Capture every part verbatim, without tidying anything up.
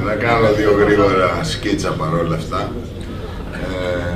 Να κάνω δύο γρήγορα σκίτσα παρόλα αυτά. Ε,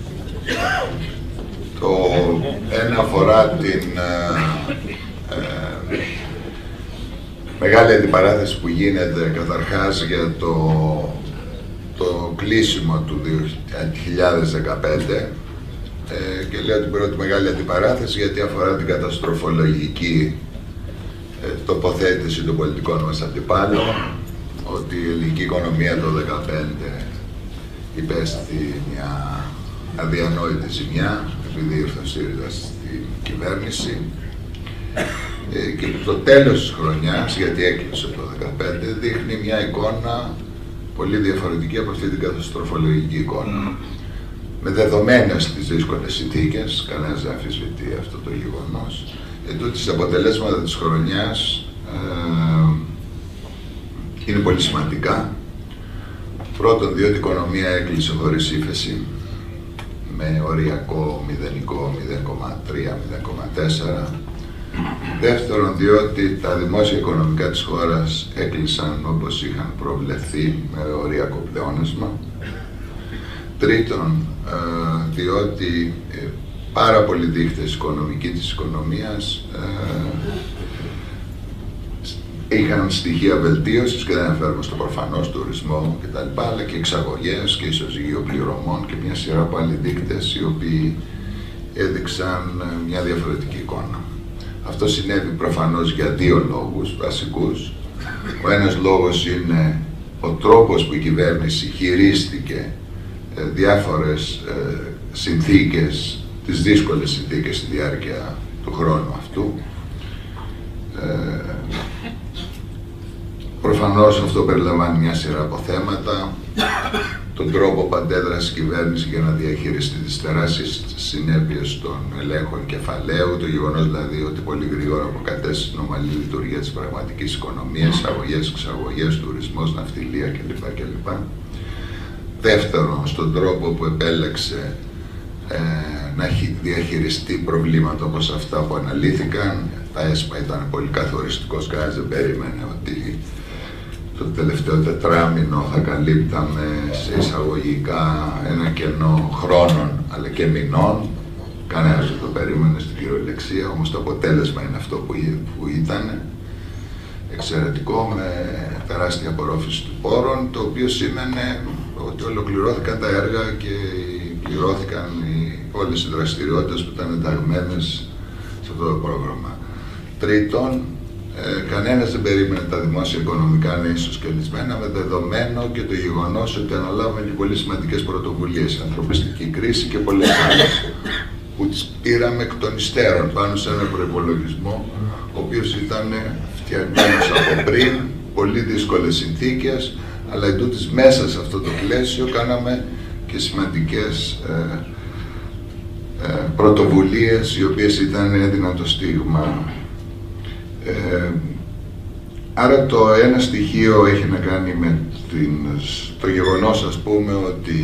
το ένα αφορά την ε, ε, μεγάλη αντιπαράθεση που γίνεται καταρχάς για το, το κλείσιμο του δύο χιλιάδες δεκαπέντε ε, και λέω την πρώτη μεγάλη αντιπαράθεση γιατί αφορά την καταστροφολογική ε, τοποθέτηση των πολιτικών μας αντιπάλων, ότι η ελληνική οικονομία το δύο χιλιάδες δεκαπέντε υπέστη μια αδιανόητη ζημιά επειδή ήρθε ο ΣΥΡΙΖΑ στην κυβέρνηση ε, και το τέλος της χρονιάς, γιατί έκλεισε το δύο χιλιάδες δεκαπέντε, δείχνει μια εικόνα πολύ διαφορετική από αυτή την καταστροφολογική εικόνα. Mm. Με δεδομένες τις δύσκολες συνθήκες, κανένας δεν αμφισβητεί αυτό το γεγονός, ετούτοις τα αποτελέσματα της χρονιάς ε, είναι πολύ σημαντικά. Πρώτον, διότι η οικονομία έκλεισε χωρίς ύφεση, με οριακό μηδενικό μηδέν κόμμα τρία με μηδέν κόμμα τέσσερα. Δεύτερον, διότι τα δημόσια οικονομικά της χώρας έκλεισαν όπως είχαν προβλεφθεί, με οριακό πλεόνασμα. Τρίτον, διότι πάρα πολλοί δείχτες οικονομικοί της οικονομίας είχαν στοιχεία βελτίωσης και δεν αναφέρουμε στο προφανώς τουρισμό κτλ. Αλλά και εξαγωγές και ισοζύγιο πληρωμών και μια σειρά από άλλοι δείκτες οι οποίοι έδειξαν μια διαφορετική εικόνα. Αυτό συνέβη προφανώς για δύο λόγους βασικούς. Ο ένας λόγος είναι ο τρόπος που η κυβέρνηση χειρίστηκε ε, διάφορες ε, συνθήκες, τις δύσκολες συνθήκες στη διάρκεια του χρόνου αυτού. Ε, προφανώς αυτό περιλαμβάνει μια σειρά από θέματα, τον τρόπο που αντέδρασε η κυβέρνηση για να διαχειριστεί τις τεράστιες συνέπειες των ελέγχων κεφαλαίου, το γεγονός δηλαδή ότι πολύ γρήγορα αποκατέστησε την ομαλή λειτουργία της πραγματικής οικονομίας, εισαγωγές, εξαγωγές, τουρισμός, ναυτιλία κλπ. κλπ. Δεύτερον, στον τρόπο που επέλεξε ε, να διαχειριστεί προβλήματα όπως αυτά που αναλύθηκαν. Τα ΕΣΠΑ ήταν πολύ καθοριστικός, κανένας δεν περίμενε ότι το τελευταίο τετράμινο θα καλύπταμε σε εισαγωγικά ένα κενό χρόνων αλλά και μηνών. Κανένας δεν το περίμενε στην κυριολεξία, όμως το αποτέλεσμα είναι αυτό που, που ήταν εξαιρετικό, με τεράστια απορρόφηση του πόρων, το οποίο σήμαινε ότι ολοκληρώθηκαν τα έργα και πληρώθηκαν οι, όλες οι δραστηριότητες που ήταν ενταγμένες σε αυτό το πρόγραμμα. Τρίτον, Ε, κανένας δεν περίμενε τα δημόσια οικονομικά να είναι ισοσκελισμένα, με δεδομένο και το γεγονός ότι αναλάβαμε και πολύ σημαντικές πρωτοβουλίες, η ανθρωπιστική κρίση και πολλές άλλες, που τις πήραμε εκ των υστέρων πάνω σε ένα προϋπολογισμό, ο οποίος ήταν φτιαγμένος από πριν, πολύ δύσκολες συνθήκες, αλλά εντούτοις μέσα σε αυτό το πλαίσιο κάναμε και σημαντικές ε, ε, πρωτοβουλίες, οι οποίες ήταν έδιναν το στίγμα. Ε, άρα το ένα στοιχείο έχει να κάνει με την, το γεγονός, ας πούμε, ότι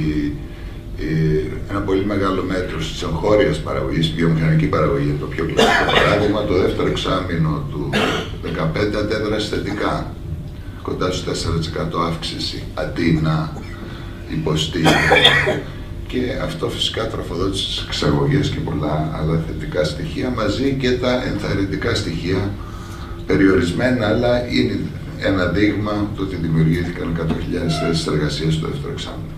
ε, ένα πολύ μεγάλο μέτρο της εγχώριας παραγωγής, η βιομηχανική παραγωγή είναι το πιο κλασικό παράδειγμα, το δεύτερο εξάμηνο του δύο χιλιάδες δεκαπέντε αντέδρασε θετικά, κοντά στο τέσσερα τοις εκατό αύξηση, αντί να υποστεί. Και αυτό φυσικά τροφοδότησε τις εξαγωγές και πολλά άλλα θετικά στοιχεία, μαζί και τα ενθαρρυντικά στοιχεία, περιορισμένα, αλλά είναι ένα δείγμα του ότι δημιουργήθηκαν εκατό χιλιάδες θέσεις εργασίας στο δεύτερο εξάμηνο.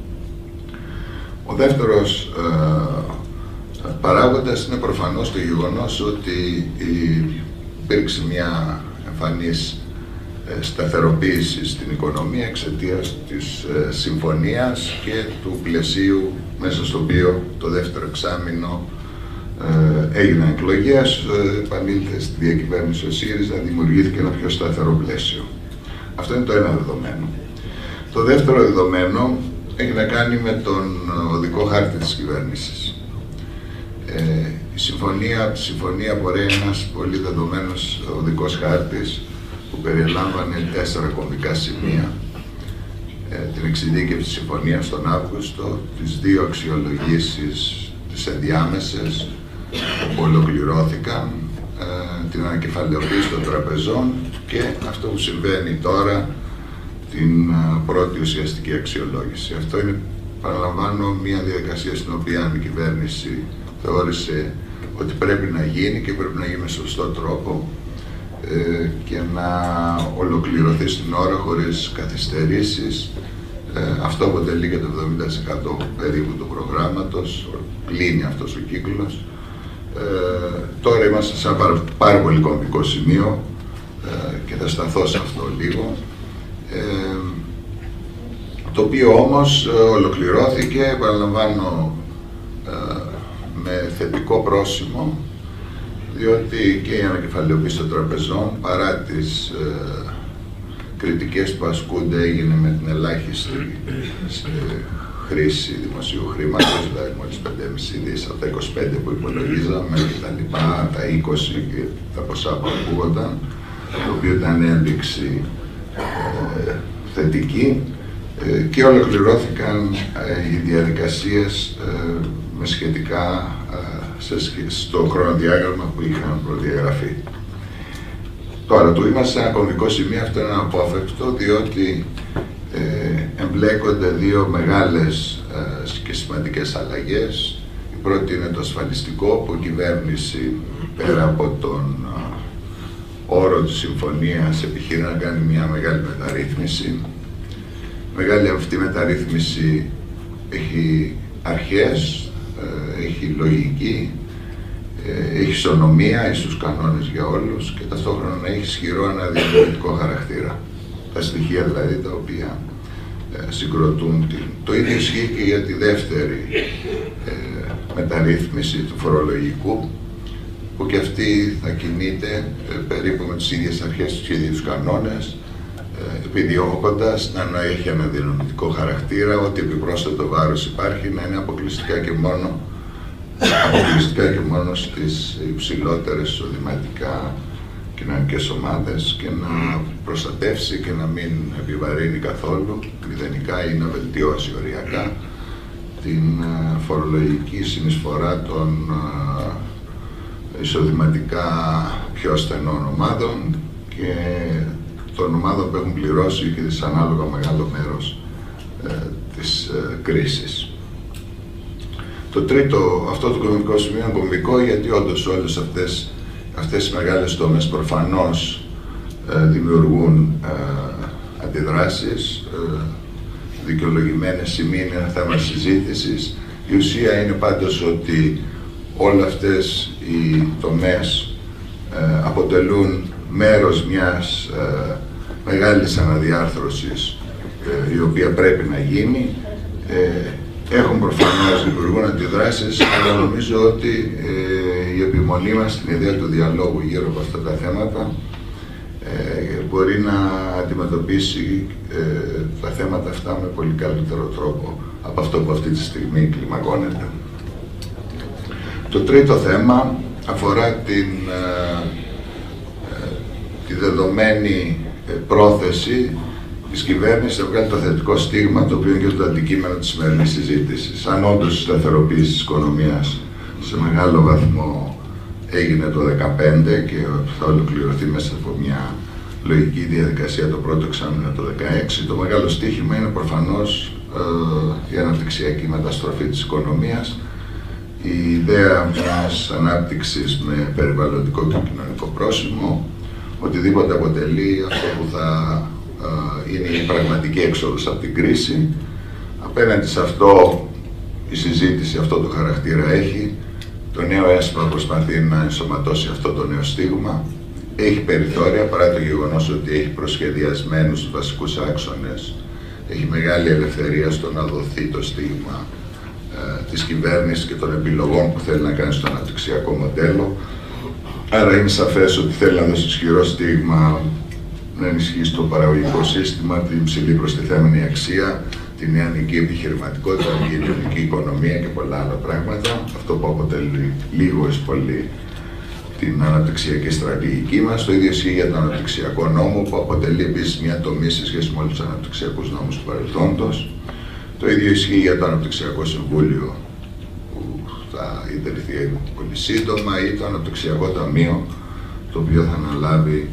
Ο δεύτερος ε, παράγοντας είναι προφανώς το γεγονός ότι υπήρξε μια εμφανής ε, σταθεροποίηση στην οικονομία εξαιτίας της ε, συμφωνίας και του πλαισίου μέσα στο οποίο το δεύτερο εξάμηνο Ε, έγιναν εκλογές, ε, επανήλθε στη διακυβέρνηση ο ΣΥΡΙΖΑ, δημιουργήθηκε ένα πιο σταθερό πλαίσιο. Αυτό είναι το ένα δεδομένο. Το δεύτερο δεδομένο έχει να κάνει με τον οδικό χάρτη της κυβέρνησης. Ε, η συμφωνία, από τη συμφωνία απορρέει ένας πολύ δεδομένος οδικός χάρτης που περιλάμβανε τέσσερα κομβικά σημεία. Ε, την εξειδίκευση της συμφωνίας τον Αύγουστο, τις δύο αξιολογήσεις, τις ενδιάμεσες που ολοκληρώθηκαν, ε, την ανακεφαλαιοποίηση των τραπεζών και αυτό που συμβαίνει τώρα, την πρώτη ουσιαστική αξιολόγηση. Αυτό είναι, παραλαμβάνω, μια διαδικασία στην οποία η κυβέρνηση θεώρησε ότι πρέπει να γίνει και πρέπει να γίνει με σωστό τρόπο ε, και να ολοκληρωθεί στην ώρα χωρίς καθυστερήσεις. Ε, αυτό αποτελεί και το εβδομήντα τοις εκατό περίπου του προγράμματος, κλείνει αυτός ο κύκλος. Ε, τώρα είμαστε σε ένα πάρα, πάρα πολύ κομβικό σημείο ε, και θα σταθώ σε αυτό λίγο. Ε, το οποίο όμως ε, ολοκληρώθηκε, παραλαμβάνω, ε, με θετικό πρόσημο, διότι και η ανακεφαλαιοποίηση των τραπεζών, παρά τις ε, κριτικές που ασκούνται, έγινε με την ελάχιστη ε, χρήση δημοσίου χρήματος, δηλαδή μόλις πέντε κόμμα πέντε δις από τα είκοσι πέντε που υπολογίζαμε και τα λοιπά, τα είκοσι και τα ποσά που ακούγονταν, το οποίο ήταν ένδειξη ε, θετική, ε, και ολοκληρώθηκαν ε, οι διαδικασίες ε, με σχετικά ε, σε, στο χρονοδιάγραμμα που είχαν προδιαγραφεί. Τώρα, του είμαστε σε ένα κομβικό σημείο, αυτό είναι αναπόφευκτο, διότι ε, εμπλέκονται δύο μεγάλες ε, και σημαντικές αλλαγές. Η πρώτη είναι το ασφαλιστικό, που η κυβέρνηση, πέρα από τον ε, όρο της συμφωνίας, επιχείρει να κάνει μια μεγάλη μεταρρύθμιση. Μεγάλη αυτή μεταρρύθμιση έχει αρχές, ε, έχει λογική, έχει ισονομία, ίσους κανόνες για όλους και ταυτόχρονα έχει ισχυρό αναδιανεμητικό χαρακτήρα. Τα στοιχεία δηλαδή τα οποία ε, συγκροτούν την... Το ίδιο ισχύει και για τη δεύτερη ε, μεταρρύθμιση του φορολογικού, που και αυτή θα κινείται ε, περίπου με τις ίδιες αρχές, τους ίδιους κανόνες, ε, επιδιώκοντας να έχει αναδιανεμητικό χαρακτήρα, ότι επιπρόσθετο βάρος υπάρχει να είναι αποκλειστικά και μόνο αποκλειστικά και μόνο στις υψηλότερες εισοδηματικά κοινωνικές ομάδες και να προστατεύσει και να μην επιβαρύνει καθόλου μηδενικά ή να βελτιώσει οριακά την φορολογική συνεισφορά των εισοδηματικά πιο ασθενών ομάδων και των ομάδων που έχουν πληρώσει και δυσανάλογα μεγάλο μέρος ε, της ε, κρίσης. Το τρίτο, αυτό το κομβικό σημείο είναι κομβικό γιατί όντως όλες αυτές, αυτές οι μεγάλες τομές προφανώς ε, δημιουργούν ε, αντιδράσεις, ε, δικαιολογημένες ή μη, είναι ένα θέμα συζήτησης. Η ουσία είναι πάντως ότι όλα αυτές οι τομές ε, αποτελούν μέρος μιας ε, μεγάλης αναδιάρθρωσης ε, η οποία πρέπει να γίνει. Ε, Έχουν προφανώς, δημιουργούν αντιδράσεις, αλλά νομίζω ότι ε, η επιμονή μας στην ιδέα του διαλόγου γύρω από αυτά τα θέματα ε, μπορεί να αντιμετωπίσει ε, τα θέματα αυτά με πολύ καλύτερο τρόπο από αυτό που αυτή τη στιγμή κλιμακώνεται. Το τρίτο θέμα αφορά την, ε, ε, τη δεδομένη ε, πρόθεση της κυβέρνησης να βγάλει το θετικό στίγμα, το οποίο είναι και το αντικείμενο της σημερινής συζήτησης. Αν όντως η σταθεροποίηση της οικονομίας σε μεγάλο βαθμό έγινε το δύο χιλιάδες δεκαπέντε και θα ολοκληρωθεί μέσα από μια λογική διαδικασία το πρώτο εξάμηνο το δύο χιλιάδες δεκαέξι, το μεγάλο στίχημα είναι προφανώς ε, η αναπτυξιακή μεταστροφή της οικονομίας, η ιδέα μιας ανάπτυξης με περιβαλλοντικό και κοινωνικό πρόσημο, οτιδήποτε αποτελεί αυτό που θα είναι η πραγματική έξοδος από την κρίση. Απέναντι σε αυτό η συζήτηση αυτό το χαρακτήρα έχει. Το νέο ΕΣΠΑ προσπαθεί να ενσωματώσει αυτό το νέο στίγμα. Έχει περιθώρια παρά το γεγονός ότι έχει προσχεδιασμένους τους βασικούς άξονες. Έχει μεγάλη ελευθερία στο να δοθεί το στίγμα ε, της κυβέρνησης και των επιλογών που θέλει να κάνει στο αναπτυξιακό μοντέλο. Άρα είναι σαφές ότι θέλει να δώσει ισχυρό στίγμα, να ενισχύσει το παραγωγικό σύστημα, την υψηλή προστιθέμενη αξία, την νεανική επιχειρηματικότητα, την κοινωνική οικονομία και πολλά άλλα πράγματα. Αυτό που αποτελεί λίγο ή πολύ την αναπτυξιακή στρατηγική μας. Το ίδιο ισχύει για τον αναπτυξιακό νόμο, που αποτελεί επίσης μια τομή σε σχέση με όλους τους αναπτυξιακούς νόμους του παρελθόντος. Το ίδιο ισχύει για το Αναπτυξιακό Συμβούλιο, που θα ιδρυθεί πολύ σύντομα, ή το Αναπτυξιακό Ταμείο, το οποίο θα αναλάβει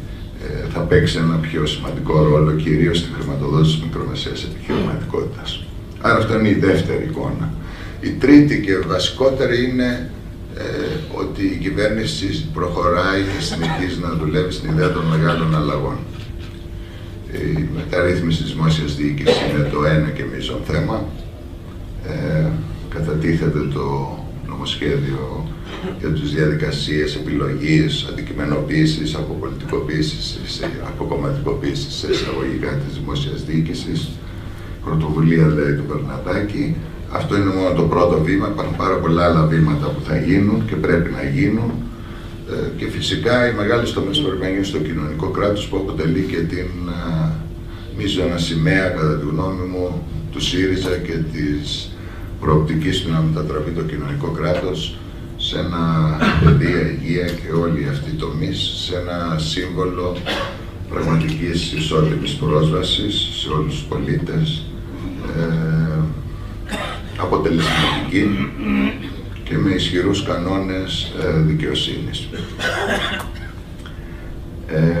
ε, θα παίξει ένα πιο σημαντικό ρόλο, κυρίως στη χρηματοδότηση της μικρομεσαίας επιχειρηματικότητας. Άρα αυτό είναι η δεύτερη εικόνα. Η τρίτη και βασικότερη είναι ε, ότι η κυβέρνηση προχωράει και συνεχίζει να δουλεύει στην ιδέα των μεγάλων αλλαγών. Η μεταρρύθμιση της δημόσιας διοίκησης είναι το ένα και μείζον θέμα. Ε, κατατίθεται το νομοσχέδιο για τις διαδικασίες επιλογής, αντικειμενοποίησης, αποπολιτικοποίησης, αποκομματικοποίησης σε εισαγωγικά της δημόσιας διοίκησης. Πρωτοβουλία λέει του Μπερνατάκη. Αυτό είναι μόνο το πρώτο βήμα. Υπάρχουν πάρα πολλά άλλα βήματα που θα γίνουν και πρέπει να γίνουν. Ε, και φυσικά οι μεγάλες τομές που πρέπει να γίνουν στο κοινωνικό κράτος, που αποτελεί και την uh, μείζωνα σημαία, κατά τη γνώμη μου, του ΣΥΡΙΖΑ και της προοπτικής του να μετατραπεί το κοινωνικό κράτος σε ένα παιδεία, υγεία και όλοι αυτοί οι τομείς, σε ένα σύμβολο πραγματικής ισότιμης πρόσβασης σε όλους τους πολίτες, ε, αποτελεσματική και με ισχυρούς κανόνες ε, δικαιοσύνης. Ε,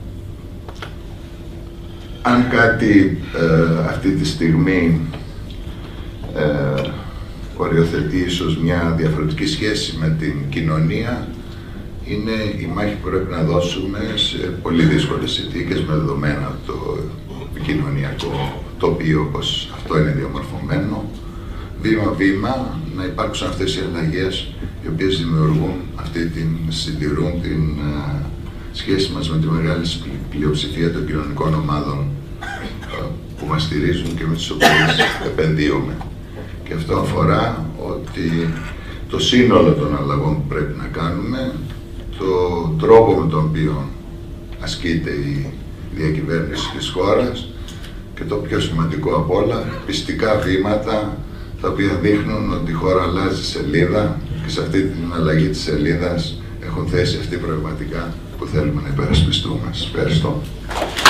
αν κάτι ε, αυτή τη στιγμή ε, οριοθετεί ίσως μια διαφορετική σχέση με την κοινωνία, είναι η μάχη που πρέπει να δώσουμε σε πολύ δύσκολες συνθήκες με δεδομένα το κοινωνιακό τοπίο όπως αυτό είναι διαμορφωμένο. Βήμα-βήμα να υπάρξουν αυτές οι αλλαγές οι οποίες δημιουργούν αυτή την, συντηρούν την uh, σχέση μας με τη μεγάλη πλειοψηφία των κοινωνικών ομάδων uh, που μας στηρίζουν και με τις οποίες επενδύουμε. Και αυτό αφορά ότι το σύνολο των αλλαγών που πρέπει να κάνουμε, το τρόπο με τον οποίο ασκείται η διακυβέρνηση της χώρας και το πιο σημαντικό απ' όλα, πιστικά βήματα τα οποία δείχνουν ότι η χώρα αλλάζει σελίδα και σε αυτή την αλλαγή της σελίδας έχουν θέσει αυτή πραγματικά που θέλουμε να υπερασπιστούμε. Σας ευχαριστώ.